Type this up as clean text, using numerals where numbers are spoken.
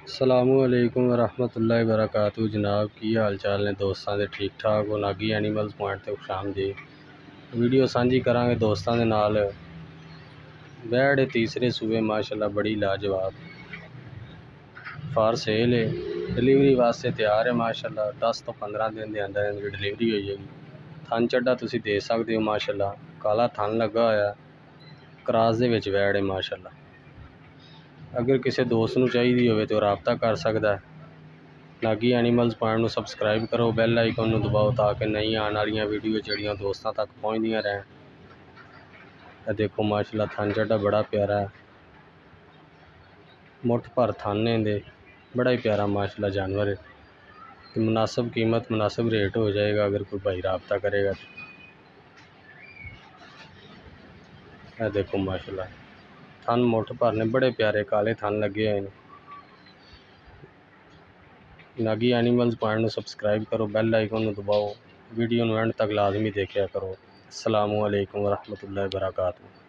अस्सलामुअलैकुम वरहमतुल्लाहि वबरकातुहू। जनाब की हाल चाल ने दोस्तों दे ठीक ठाक हो। नागी एनीमल्स पॉइंट ते खुशामदीद। वीडियो सांझी करांगे दोस्तों दे नाल। बैड़ तीसरे सूबे माशाल्लाह बड़ी लाजवाब फार सेल है, डिलीवरी वास्ते तैयार है माशाल्लाह। 10 तो 15 दिन के अंदर अंदर डिलीवरी हो जाएगी। थन चड्डा तुसी दे सकते हो माशाल्लाह, काला थन लगा होया, क्रास दे विच बैड़ है माशाल्लाह। अगर किसी दोस्त नूं चाहिए हो तो रबता कर सकता है। नागी एनीमल्स पॉइंट नूं सबसक्राइब करो, बैल आइकन नूं दबाओ ताकि नई आने वाली वीडियो जड़ियाँ दोस्तों तक पहुँचदियाँ रहें। देखो माशाल्लाह थन चड्डा बड़ा प्यारा है, मुठ भर थन ने, बड़ा ही प्यारा माशाल्लाह जानवर है। तो मुनासिब कीमत मुनासिब रेट हो जाएगा अगर कोई भाई रबता करेगा तो। देखो माशाल्लाह थन मुठ भर ने, बड़े प्यारे काले थन लगे हुए हैं। नागी एनीमल्स पॉइंट नूं सबसक्राइब करो, बैल आइकन नूं दबाओ, वीडियो नूं एंड तक लाजमी देखा करो। अस्सलामु अलैकुम वरहमतुल्लाहि वबरकातुहू।